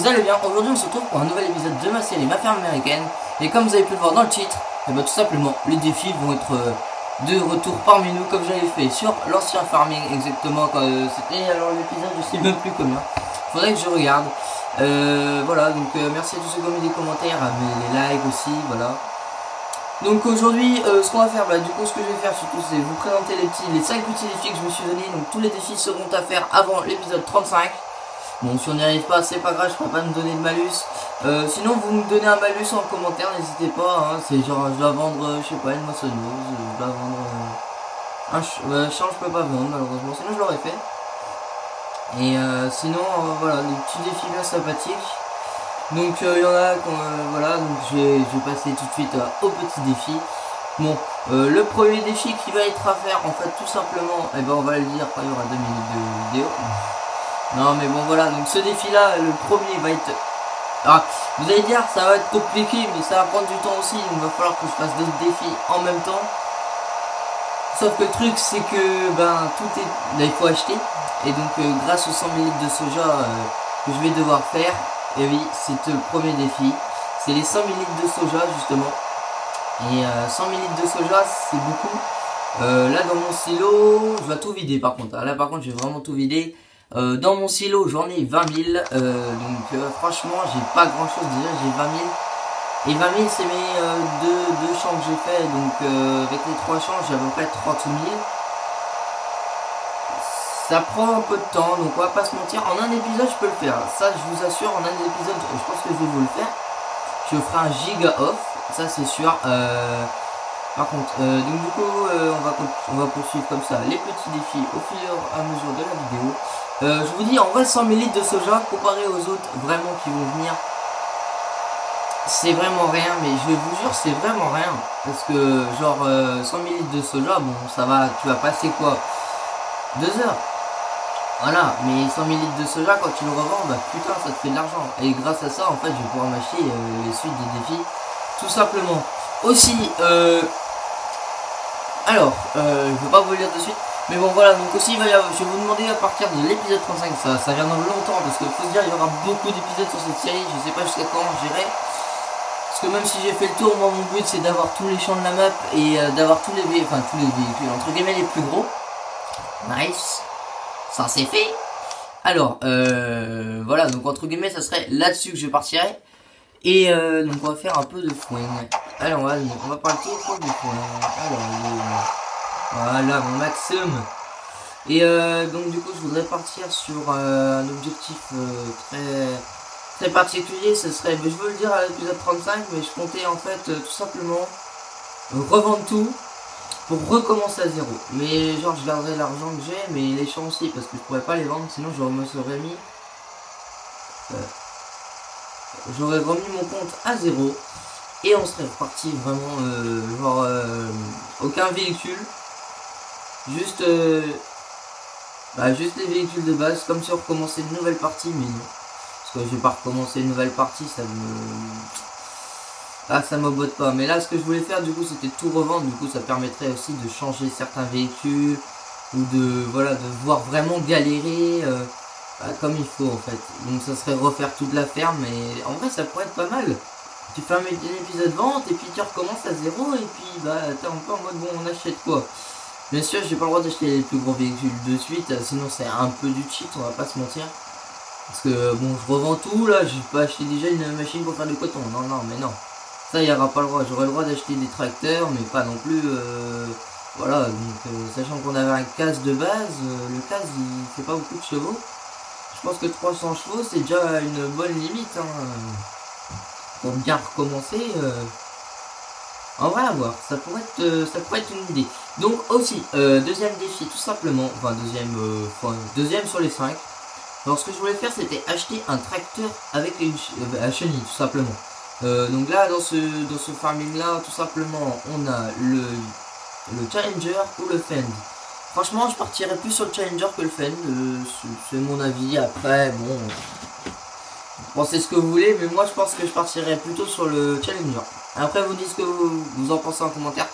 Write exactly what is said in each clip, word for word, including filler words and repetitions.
vous allez bien. Aujourd'hui on se retrouve pour un nouvel épisode de ma série Ma Ferme Américaine. Et comme vous avez pu le voir dans le titre, et bah tout simplement les défis vont être euh, de retour parmi nous, comme j'avais fait sur l'ancien farming exactement quand euh, c'était alors l'épisode je sais même plus combien. Faudrait que je regarde. Euh, voilà, donc euh, merci à tous ceux qui ont mis des commentaires, à mes les likes aussi, voilà. Donc aujourd'hui, euh, ce qu'on va faire, bah, du coup ce que je vais faire surtout c'est vous présenter les petits, les cinq petits défis que je me suis donné. Donc tous les défis seront à faire avant l'épisode trente-cinq. Bon, si on n'y arrive pas, c'est pas grave, je pourrais pas me donner de malus. Euh, sinon, vous me donnez un malus en commentaire, n'hésitez pas. Hein, c'est genre, je dois vendre, euh, je sais pas, une moissonneuse, je dois vendre euh, un ch euh, champ, je peux pas vendre malheureusement, sinon je l'aurais fait. Et euh, sinon, euh, voilà, des petits défis bien sympathiques. Donc il euh, y en a, euh, voilà, donc je vais, je vais passer tout de suite euh, au petit défi. Bon, euh, le premier défi qui va être à faire, en fait, tout simplement, et eh ben on va le dire quand il y aura deux minutes de vidéo. Non mais bon voilà, donc ce défi là, le premier va être... Ah, vous allez dire ça va être compliqué mais ça va prendre du temps aussi, donc il va falloir que je fasse d'autres défis en même temps. Sauf que le truc c'est que ben tout est... Là il faut acheter, et donc euh, grâce aux cent millilitres de soja euh, que je vais devoir faire, et oui c'est le premier défi, c'est les cent millilitres de soja justement. Et euh, cent millilitres de soja c'est beaucoup. Euh, là dans mon silo, je dois tout vider par contre, là par contre je vais vraiment tout vider. Euh, dans mon silo j'en ai vingt mille, euh, donc euh, franchement j'ai pas grand chose déjà, j'ai vingt mille. Et vingt mille c'est mes euh, deux, deux champs que j'ai fait, donc euh, avec les trois champs j'ai à peu près trente mille. Ça prend un peu de temps, donc on va pas se mentir, en un épisode je peux le faire, ça je vous assure, en un épisode je pense que je vais vous le faire. Je ferai un giga off, ça c'est sûr. euh, Par contre, euh, donc du coup euh, on, va, on va poursuivre comme ça les petits défis au fur et à mesure de la vidéo. Euh, je vous dis, en vrai cent millilitres de soja comparé aux autres vraiment qui vont venir, c'est vraiment rien, mais je vous jure c'est vraiment rien, parce que genre euh, cent millilitres de soja, bon ça va, tu vas passer quoi, deux heures, voilà, mais cent millilitres de soja quand tu le revends, bah putain ça te fait de l'argent, et grâce à ça en fait je vais pouvoir m'acheter euh, les suites des défis, tout simplement. Aussi, euh, alors, euh, je vais pas vous le dire de suite. Mais bon voilà, donc aussi il va y avoir, je vais vous demander à partir de l'épisode trente-cinq, ça, ça vient dans longtemps parce que faut se dire il y aura beaucoup d'épisodes sur cette série, je sais pas jusqu'à quand j'irai. Parce que même si j'ai fait le tour, moi mon but c'est d'avoir tous les champs de la map et euh, d'avoir tous les véhicules, enfin tous les véhicules, entre guillemets les plus gros. Nice, ça c'est fait. Alors, euh, voilà, donc entre guillemets ça serait là-dessus que je partirai. Et euh, donc on va faire un peu de foin. Alors on va, on va parler tout du foin. Alors, le... Voilà mon maximum. Et euh, donc du coup je voudrais partir sur euh, un objectif euh, très très particulier. Ce serait, je veux le dire à l'épisode trente-cinq, mais je comptais en fait euh, tout simplement euh, revendre tout pour recommencer à zéro. Mais genre je garderai l'argent que j'ai, mais les champs aussi, parce que je pourrais pas les vendre, sinon je me serais mis euh, j'aurais remis mon compte à zéro et on serait reparti vraiment euh, genre euh, aucun véhicule. Juste, euh, bah juste les véhicules de base, comme si on recommençait une nouvelle partie, mais non. Parce que je vais pas recommencer une nouvelle partie, ça me... Ah, ça me botte pas. Mais là, ce que je voulais faire, du coup, c'était tout revendre. Du coup, ça permettrait aussi de changer certains véhicules, ou de, voilà, de voir vraiment galérer, euh, bah, comme il faut, en fait. Donc, ça serait refaire toute la ferme, et en vrai, ça pourrait être pas mal. Tu fais un épisode vente, et puis tu recommences à zéro, et puis, bah, t'es un peu en mode, bon, on achète quoi. Bien sûr, j'ai pas le droit d'acheter les plus gros véhicules de suite, sinon c'est un peu du cheat, on va pas se mentir. Parce que bon, je revends tout là, j'ai pas acheté déjà une machine pour faire du coton, non, non, mais non. Ça, il n'y aura pas le droit, j'aurai le droit d'acheter des tracteurs, mais pas non plus, euh, voilà, donc euh, sachant qu'on avait un C A S de base, euh, le C A S il fait pas beaucoup de chevaux. Je pense que trois cents chevaux c'est déjà une bonne limite, hein, pour bien recommencer. Euh, On va la voir, ça pourrait être, euh, ça pourrait être une idée. Donc aussi, euh, deuxième défi tout simplement, enfin deuxième, euh, enfin, deuxième sur les cinq. Alors ce que je voulais faire c'était acheter un tracteur avec une ch euh, à chenille tout simplement. Euh, donc là dans ce dans ce farming là tout simplement on a le, le Challenger ou le Fend. Franchement je partirais plus sur le Challenger que le Fend, euh, c'est mon avis. Après bon, pensez ce que vous voulez, mais moi je pense que je partirais plutôt sur le Challenger. Après vous dites ce que vous, vous en pensez en commentaire.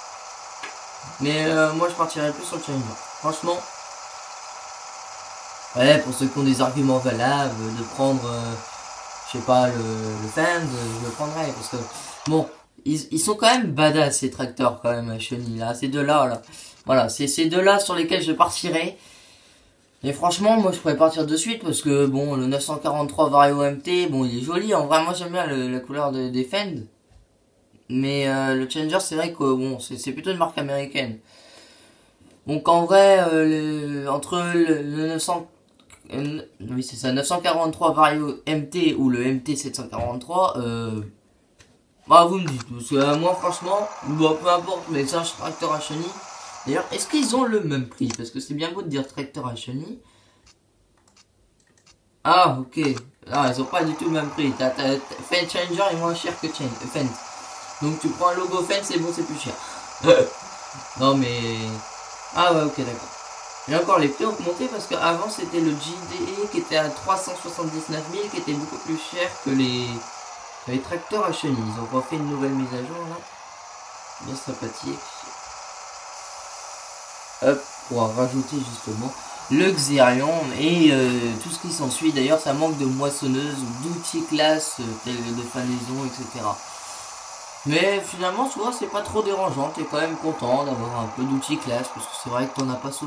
Mais euh, moi je partirais plus sur le Challenger. Franchement, Ouais, pour ceux qui ont des arguments valables, de prendre, euh, je sais pas, le, le Fend, je le prendrais, parce que, bon, ils, ils sont quand même badass, ces tracteurs, quand même, à chenilles, là, ces deux-là, là. Voilà, c'est ces deux-là sur lesquels je partirai. Et franchement, moi, je pourrais partir de suite, parce que, bon, le neuf cent quarante-trois Vario M T, bon, il est joli, en vrai, moi, j'aime bien le, la couleur de, des Fend. Mais, euh, le Challenger, c'est vrai que, bon, c'est plutôt une marque américaine. Donc, en vrai, euh, le, entre le, le neuf cents, euh, oui, c'est ça, neuf cent quarante-trois Vario M T ou le M T sept cent quarante-trois, euh, bah, vous me dites, parce que euh, moi, franchement, bah, peu importe, mais c'est un tracteur à chenilles. D'ailleurs, est-ce qu'ils ont le même prix? Parce que c'est bien beau de dire tracteur à chenilles. Ah, ok. Ah, ils ont pas du tout le même prix. T'as, t'as, Fend Challenger est moins cher que Chain, euh, Fend. Donc, tu prends un logo Fend, c'est bon, c'est plus cher. Non, mais... Ah ouais, ok, d'accord. Et encore, les prix ont augmenté parce qu'avant, c'était le J D E qui était à trois cent soixante-dix-neuf mille, qui était beaucoup plus cher que les, les tracteurs à chenilles. Ils ont refait une nouvelle mise à jour, là. Bien sympathique. Hop, pour rajouter justement le Xerion et euh, tout ce qui s'ensuit. D'ailleurs, ça manque de moissonneuses ou d'outils classe, euh, tels de fanaison, et cetera. Mais finalement, tu vois, c'est pas trop dérangeant. T'es quand même content d'avoir un peu d'outils classe parce que c'est vrai que t'en as pas souvent.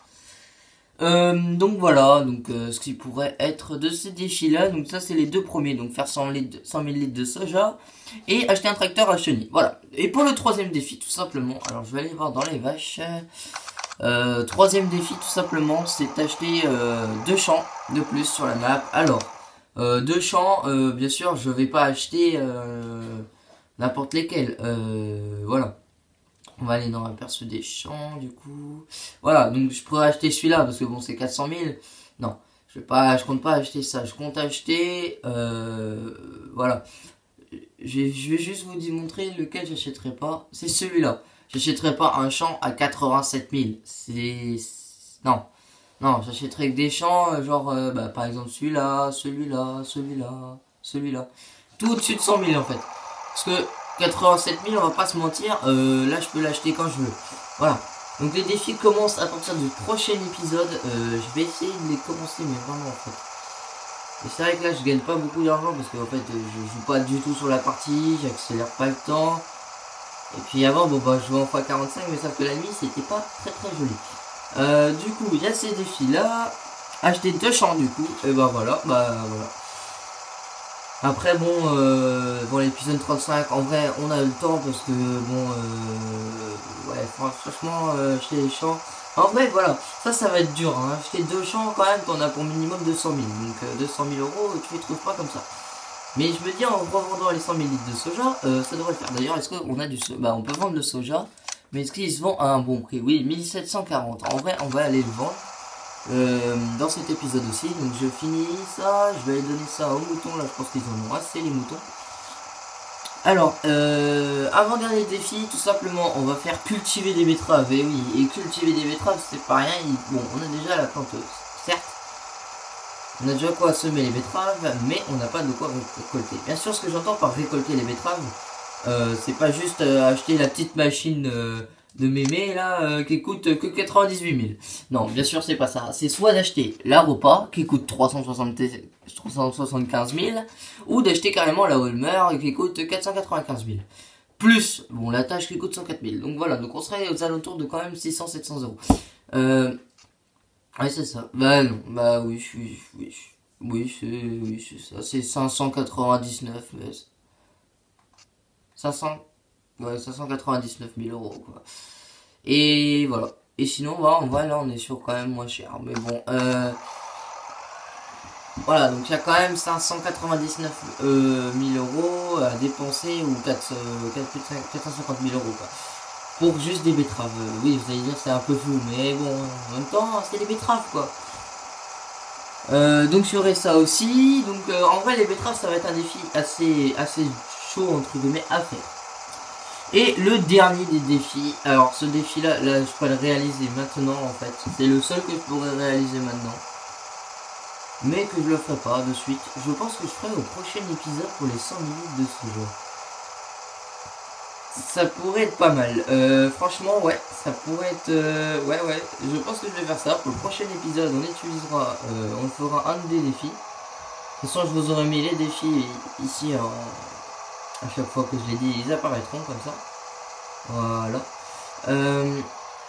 Euh, donc voilà, donc euh, ce qui pourrait être de ces défis là, donc ça c'est les deux premiers, donc faire cent mille litres de soja et acheter un tracteur à chenilles, voilà. Et pour le troisième défi tout simplement, alors je vais aller voir dans les vaches, euh, troisième défi tout simplement c'est acheter euh, deux champs de plus sur la map. Alors, euh, deux champs, euh, bien sûr je vais pas acheter euh, n'importe lesquels, euh, voilà. On va aller dans l'aperçu des champs, du coup. Voilà, donc je pourrais acheter celui-là, parce que bon, c'est quatre cent mille. Non, je vais pas, je compte pas acheter ça. Je compte acheter, euh, voilà. Je, je vais juste vous montrer lequel j'achèterai pas. C'est celui-là. J'achèterai pas un champ à quatre-vingt-sept mille. C'est, non. Non, j'achèterai que des champs, genre, euh, bah, par exemple, celui-là, celui-là, celui-là, celui-là. Tout au-dessus de cent mille, en fait. Parce que quatre-vingt-sept mille, on va pas se mentir, euh, là je peux l'acheter quand je veux. Voilà. Donc les défis commencent à partir du prochain épisode. Euh, je vais essayer de les commencer, mais vraiment en fait. Et c'est vrai que là je gagne pas beaucoup d'argent parce que en fait je joue pas du tout sur la partie, j'accélère pas le temps. Et puis avant, bon bah je jouais en x quarante-cinq, mais sauf que la nuit c'était pas très très joli. Euh, du coup, il y a ces défis là. Acheter deux champs du coup, et bah voilà, bah voilà. Après bon, euh, bon l'épisode trente-cinq, en vrai on a eu le temps parce que bon, euh, ouais franchement euh, acheter les champs, en vrai voilà, ça ça va être dur, hein. Acheter deux champs quand même, t'en as pour minimum deux cent mille, donc euh, deux cent mille euros tu les trouves pas comme ça. Mais je me dis en revendant les cent mille litres de soja, euh, ça devrait le faire. D'ailleurs est-ce qu'on a du soja, bah on peut vendre le soja, mais est-ce qu'il se vend à un bon prix? Oui, mille sept cent quarante, en vrai on va aller le vendre. Euh, dans cet épisode aussi, donc je finis ça, je vais aller donner ça aux moutons, là je pense qu'ils en ont assez les moutons. Alors, euh, avant-dernier défi, tout simplement, on va faire cultiver des betteraves, et oui, et cultiver des betteraves c'est pas rien, bon on a déjà la planteuse, certes, on a déjà quoi semer les betteraves, mais on n'a pas de quoi récolter. Bien sûr ce que j'entends par récolter les betteraves, euh, c'est pas juste euh, acheter la petite machine... Euh, de mémé là euh, qui coûte que quatre-vingt-dix-huit mille. Non, bien sûr c'est pas ça. C'est soit d'acheter la repas qui coûte trois cent soixante-quinze mille ou d'acheter carrément la Walmer qui coûte quatre cent quatre-vingt-quinze mille. Plus, bon, la tâche qui coûte cent quatre mille. Donc voilà, donc on serait aux alentours de quand même six cents à sept cents euros. Euh... Ouais, c'est ça. Bah non, bah oui, oui, oui. Oui, c'est oui, ça. C'est cinq cent quatre-vingt-dix-neuf. Mais... cinq cents... Ouais, cinq cent quatre-vingt-dix-neuf mille euros, quoi. Et voilà. Et sinon, bah, en vrai, là, on est sur quand même moins cher. Mais bon, euh... voilà, donc il y a quand même cinq cent quatre-vingt-dix-neuf mille euros à dépenser, ou quatre cent cinquante mille euros, quoi. Pour juste des betteraves. Oui, vous allez dire, c'est un peu fou, mais bon, en même temps, c'est des betteraves, quoi. Euh, donc, j'aurai ça aussi. Donc, euh, en vrai, les betteraves, ça va être un défi assez, assez chaud, entre guillemets, à faire. Et le dernier des défis, alors ce défi là, là je peux le réaliser maintenant en fait, c'est le seul que je pourrais réaliser maintenant, mais que je le ferai pas de suite, je pense que je ferai au prochain épisode pour les cent mille litres de ce jeu. Ça pourrait être pas mal. Euh, franchement, ouais, ça pourrait être... Euh, ouais, ouais, je pense que je vais faire ça. Pour le prochain épisode, on utilisera... Euh, on fera un des défis. De toute façon, je vous aurais mis les défis ici. En... À chaque fois que je l'ai dit, ils apparaîtront comme ça. Voilà. Euh...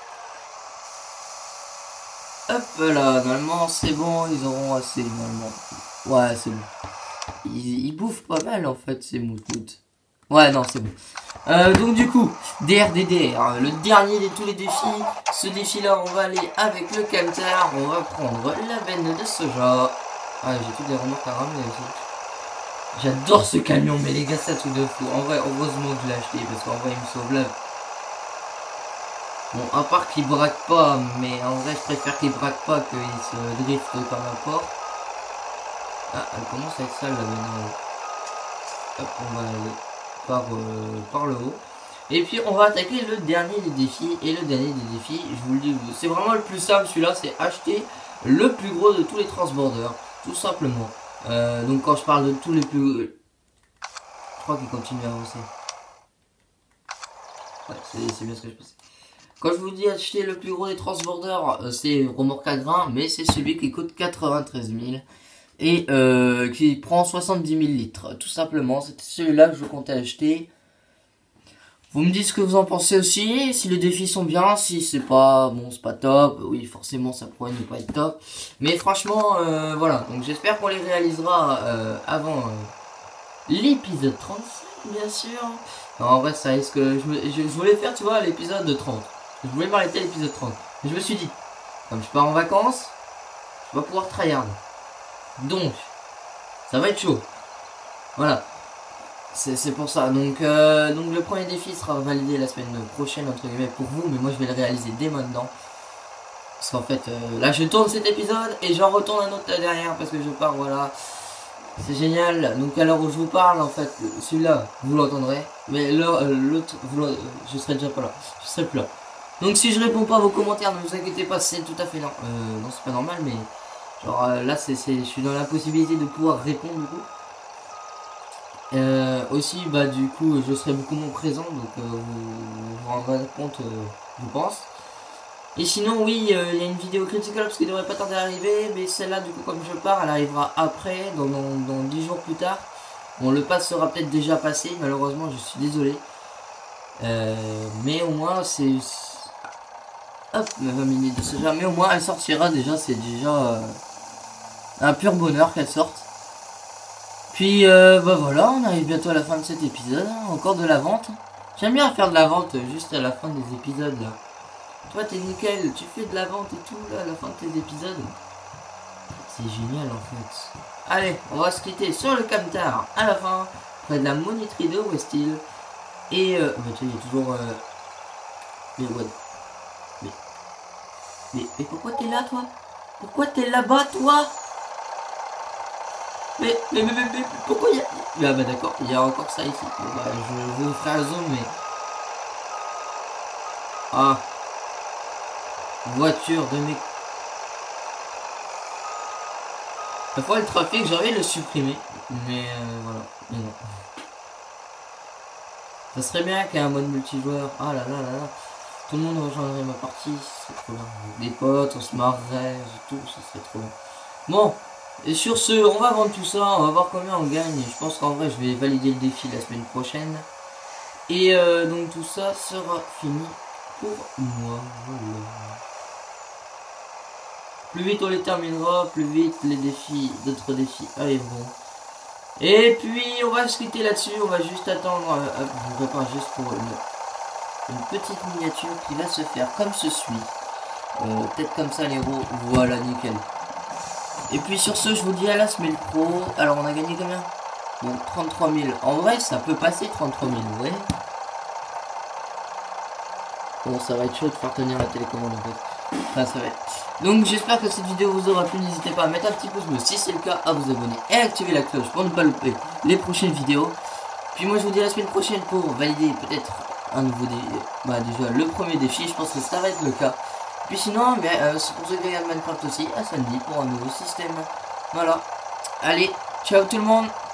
Hop là, normalement, c'est bon. Ils auront assez, normalement. Ouais, c'est bon. Ils, ils bouffent pas mal, en fait, ces moutmoutes. Ouais, non, c'est bon. Euh, donc du coup, D R D D R, le dernier de tous les défis. Ce défi-là, on va aller avec le camtar. On va prendre la benne de soja. Ah, j'ai toutes les remorques à ramener aussi. J'adore ce camion, mais les gars, ça tout de fou. En vrai, heureusement que je l'ai acheté, parce qu'en vrai, il me sauve là. Bon, à part qu'il braque pas, mais en vrai, je préfère qu'il braque pas qu'il se drift comme un porc. Ah, elle commence à être sale, la benne. Hop, on va aller par, euh, par le haut. Et puis on va attaquer le dernier des défis. Et le dernier des défis, je vous le dis, c'est vraiment le plus simple celui-là, c'est acheter le plus gros de tous les transborders. Tout simplement. Euh, donc quand je parle de tous les plus... Je crois qu'il continue à avancer. Ouais, c'est bien ce que je pensais. Quand je vous dis acheter le plus gros des transborders, euh, c'est remorque à grain, mais c'est celui qui coûte quatre-vingt-treize mille. Et euh, qui prend soixante-dix mille litres. Tout simplement, c'était celui-là que je comptais acheter. Vous me dites ce que vous en pensez aussi, si les défis sont bien, si c'est pas, bon, c'est pas top, oui, forcément, ça pourrait ne pas être top. Mais franchement, euh, voilà, donc j'espère qu'on les réalisera euh, avant euh, l'épisode trente-cinq, bien sûr. Non, en vrai, ça risque, je, me, je, je voulais faire, tu vois, l'épisode trente. Je voulais m'arrêter à l'épisode trente. Mais je me suis dit, comme je pars en vacances, je vais pouvoir tryhard. Donc, ça va être chaud. Voilà. C'est pour ça. Donc, euh, donc le premier défi sera validé la semaine prochaine, entre guillemets, pour vous. Mais moi, je vais le réaliser dès maintenant. Parce qu'en fait, euh, là, je tourne cet épisode et j'en retourne un autre là derrière parce que je pars, voilà. C'est génial. Donc, à l'heure où je vous parle, en fait, celui-là, vous l'entendrez. Mais l'autre, euh, je serai déjà pas là. Je serai plus là. Donc, si je réponds pas à vos commentaires, ne vous inquiétez pas, c'est tout à fait non. Euh, non, c'est pas normal, mais... Genre euh, là, c'est, je suis dans la possibilité de pouvoir répondre du coup. Euh, aussi, bah du coup, je serai beaucoup moins présent, donc euh, vous vous rendrez compte, euh, je pense. Et sinon, oui, euh, il y a une vidéo Critical Ops qui devrait pas tarder à arriver, mais celle-là, du coup, comme je pars, elle arrivera après, dans, dans, dans dix jours plus tard. Bon, le pass sera peut-être déjà passé, malheureusement, je suis désolé. Euh, mais au moins, c'est... Hop, vingt minutes de soja, mais au moins, elle sortira déjà, c'est déjà... Euh... un pur bonheur qu'elle sorte. Puis euh, bah voilà, on arrive bientôt à la fin de cet épisode. Hein, encore de la vente. J'aime bien faire de la vente juste à la fin des épisodes là. Toi t'es nickel, tu fais de la vente et tout là à la fin de tes épisodes. C'est génial en fait. Allez, on va se quitter sur le camtar à la fin, près de la monétrie de Westhill. Et euh, bah tu vois, il y a toujours euh... mais ouais. Mais... mais mais pourquoi t'es là toi? Pourquoi t'es là-bas toi? Mais, mais, mais, mais, mais, pourquoi il y a... Ah bah d'accord, il y a encore ça ici. Bon, bah, je, je vous ferai un zoom, mais... Ah. Voiture de mes... La fois le trafic, j'ai envie de le supprimer. Mais euh, voilà, mais non. Ça serait bien qu'il y ait un mode multijoueur. Ah là là là là. Tout le monde rejoindrait ma partie, c'est trop bien. Des potes, on se marrerait, et tout, ça serait trop bien. Bon. Et sur ce, on va vendre tout ça, on va voir combien on gagne. Je pense qu'en vrai, je vais valider le défi la semaine prochaine. Et euh, donc tout ça sera fini pour moi. Voilà. Plus vite on les terminera, plus vite les défis, d'autres défis arriveront. Et puis on va se quitter là-dessus, on va juste attendre. Euh, hop, je me prépare juste pour une, une petite miniature qui va se faire comme ceci. Euh, Peut-être comme ça les roues, voilà nickel. Et puis sur ce, je vous dis à la semaine pro. Alors on a gagné combien? Bon, trente-trois mille. En vrai, ça peut passer trente-trois mille, vous voyez. Bon, ça va être chaud de faire tenir la télécommande en fait. Enfin, ça va être... Donc j'espère que cette vidéo vous aura plu. N'hésitez pas à mettre un petit pouce bleu si c'est le cas, à vous abonner et à activer la cloche pour ne pas louper les prochaines vidéos. Puis moi je vous dis à la semaine prochaine pour valider peut-être un nouveau défi. Bah déjà le premier défi, je pense que ça va être le cas. Puis sinon, ben, euh, c'est pour ceux qui regardent Minecraft aussi, à samedi pour un nouveau système. Voilà. Allez, ciao tout le monde.